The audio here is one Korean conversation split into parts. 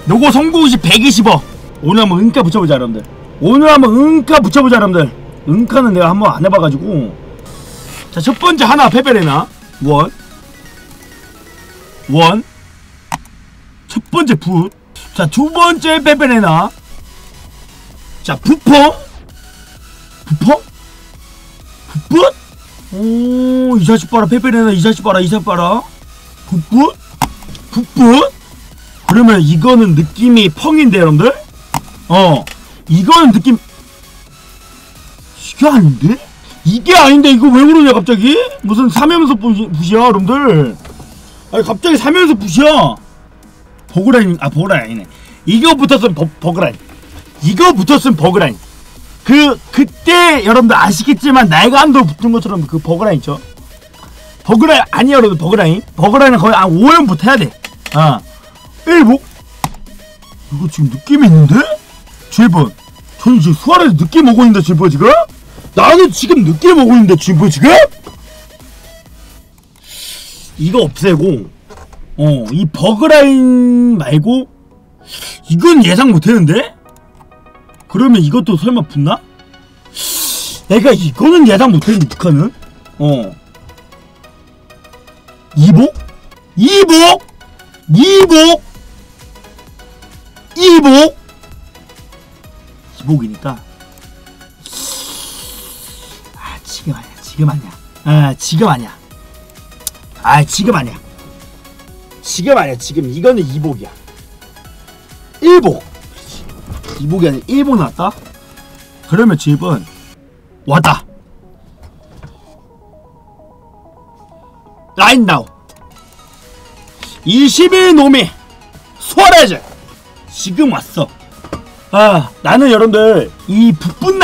요거 성공시 120억. 오늘 한번 은가 붙여보자 여러분들. 오늘 한번 은가 붙여보자 여러분들. 은카는 내가 한번 안 해봐가지고. 자, 첫 번째 하나 페페레나 원. 첫 번째 붓. 자, 두 번째 페페레나. 자, 부펑. 붓붓. 오, 이 자식 봐라. 페페레나 이 자식 봐라. 붓붓. 그러면 이거는 느낌이 펑인데 여러분들. 이거는 느낌 이게 아닌데? 이게 아닌데 이거 왜 그러냐 갑자기? 무슨 사면서 붓이야 여러분들. 아니 갑자기 사면서 붓이야. 버그라인. 아 버그라인 아니네. 이거 붙었으면 버그라인. 이거 붙었으면 버그라인. 그때 여러분들 아시겠지만 날간도 붙은 것처럼 그 버그라인 있죠? 버그라인 아니야 여러분들. 버그라인은 거의 5연부터 해야 돼. 1복? 이거 지금 느낌이 있는데? 7번. 저는 지금 수아레즈 느낌 오고 있는데 7번 지금? 나는 지금 느낌 오고 있는데 7번 지금? 이거 없애고 이 버그라인 말고 이건 예상 못했는데? 그러면 이것도 설마 붙나? 내가 이거는 예상 못했는데 북한은? 2복? 2복이니까 지금 아니야. 지금 이거는 2복이야. 1복. 2복이 아니라 1복 나왔다? 그러면 집은 왔다. 라인 나우 21노미 수아레즈 지금 왔어. 나는 여러분들 이 북분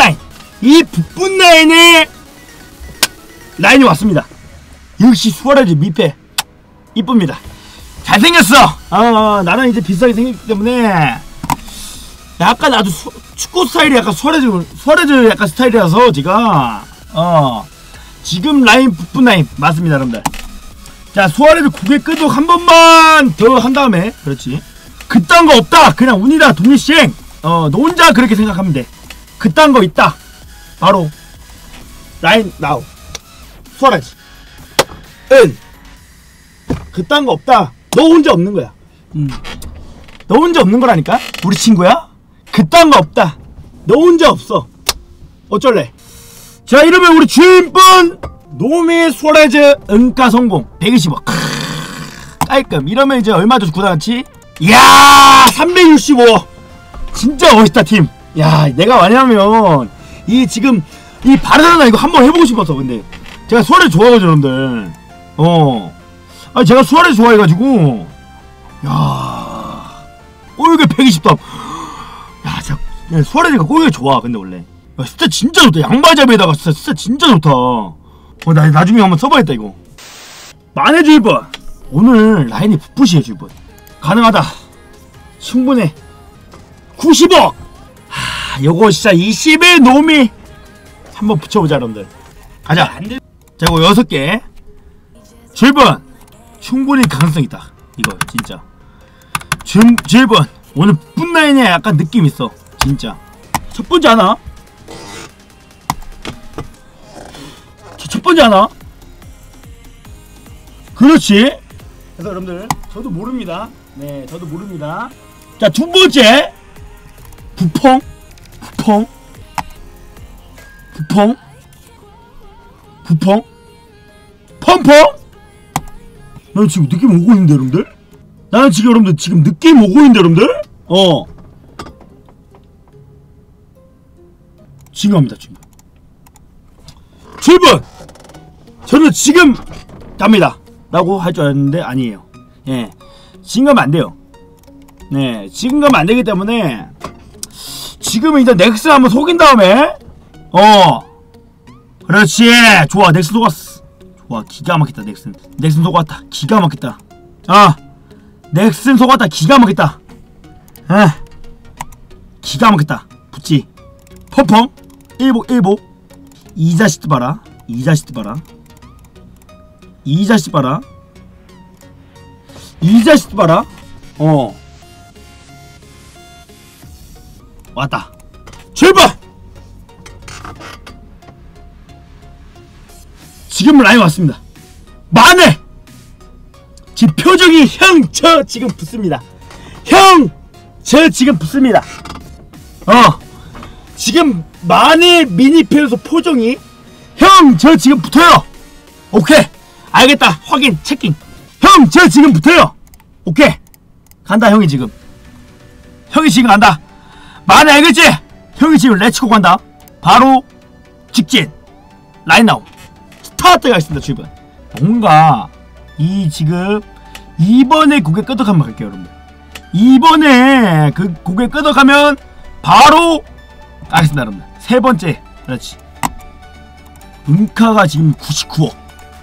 라인에 라인이 왔습니다. 역시 수아레즈 미패 이쁩니다. 잘생겼어. 나는 이제 비싸게 생겼기 때문에 약간 나도 축구 스타일이 약간 수아레즈 약간 스타일이라서 제가 지금 라인 북분 라인 맞습니다 여러분들. 자, 수아레즈 고개 끄덕 한 번만 더 한 다음에 그렇지. 그딴 거 없다. 그냥 운이다. 독립시행. 너 혼자 그렇게 생각하면 돼. 그딴 거 있다. 바로 라인 나우 수아레즈 그딴 거 없다. 너 혼자 없는 거야. 너 혼자 없는 거라니까. 우리 친구야. 그딴 거 없다. 너 혼자 없어. 어쩔래. 자, 이러면 우리 주인분 노미 수아레즈 은가 성공 120억 깔끔. 이러면 이제 얼마 줬지 구단치? 이야 365. 진짜 멋있다 팀. 야, 내가 왜냐면 지금 이 바르셀로나 이거 한번 해보고 싶어서. 근데 제가 수아레즈 좋아하거든요 여러분들. 제가 수아레즈 좋아해가지고. 야, 골격 120점. 야, 진짜 수아레즈가 골격이 좋아. 근데 원래 진짜 좋다. 양발잡이에다가 진짜 좋다. 나 나중에 한번 써봐야겠다 이거. 만해줄 번. 오늘 라인이 붓붓이에요 줄번. 가능하다. 충분해. 90억. 요거 진짜 20의 놈이 한번 붙여보자 여러분들. 가자. 자, 이거 6개. 줄번. 충분히 가능성 있다. 이거 진짜. 줄번. 오늘 붓 라인에 약간 느낌 있어. 진짜. 첫 번째 하나. 첫 번째 하나. 그렇지. 그래서 여러분들 저도 모릅니다. 네, 저도 모릅니다. 자, 두 번째 부펑 펑펑. 난 지금 느낌 오고 있는데 여러분들. 나는 지금 여러분들 지금 느낌 오고 있는데 여러분들. 지금 합니다. 지금 7번. 저는 지금 갑니다 라고 할 줄 알았는데 아니에요. 예, 지금 가면 안 돼요. 네, 지금 가면 안 되기 때문에 지금은 일단 넥슨 한번 속인 다음에 그렇지. 좋아. 넥슨 속았어. 좋아. 기가 막혔다. 넥슨 속았다. 기가 막혔다. 넥슨 속았다. 기가 막혔다. 기가 막혔다. 붙지. 펑펑 1복. 이 자식도 봐라. 이 자식 봐라. 왔다. 출발! 지금 라인 왔습니다. 만에! 지금 표정이 형 저 지금 붙습니다. 형 저 지금 붙습니다. 지금 만에 미니페에서 표정이 형 저 지금 붙어요. 오케이 알겠다. 확인 체킹. 형 저 지금 붙어요. 오케이 간다. 형이 지금 간다. 만에 알겠지? 형이 지금 렛츠고 간다. 바로 직진 라인 나옴. 스타트가 있습니다. 주변 뭔가 이 지금 2번에 고개 끄덕하면 갈게요 여러분. 2번에 그 고개 끄덕하면 바로 알겠습니다 여러분. 세 번째 그렇지. 은카가 지금 99억.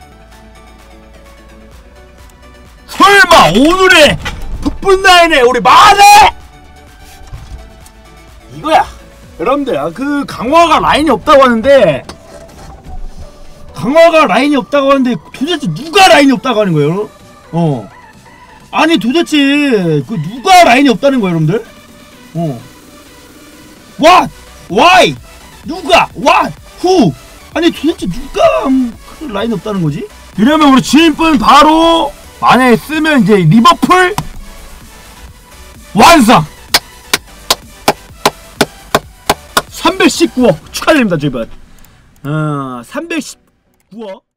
설마 오늘의 북분라인에 우리 만에 이거야 여러분들. 그 강화가 라인이 없다고 하는데 도대체 누가 라인이 없다고 하는 거예요? 아니 도대체 그 누가 라인이 없다는 거예요 여러분들? What? Why? 누가? What? Who? 아니 도대체 누가 그 라인이 없다는 거지? 이러면 우리 주인분 바로 만약에 쓰면 이제 리버풀 완성! 319억 축하드립니다 주인분. 319억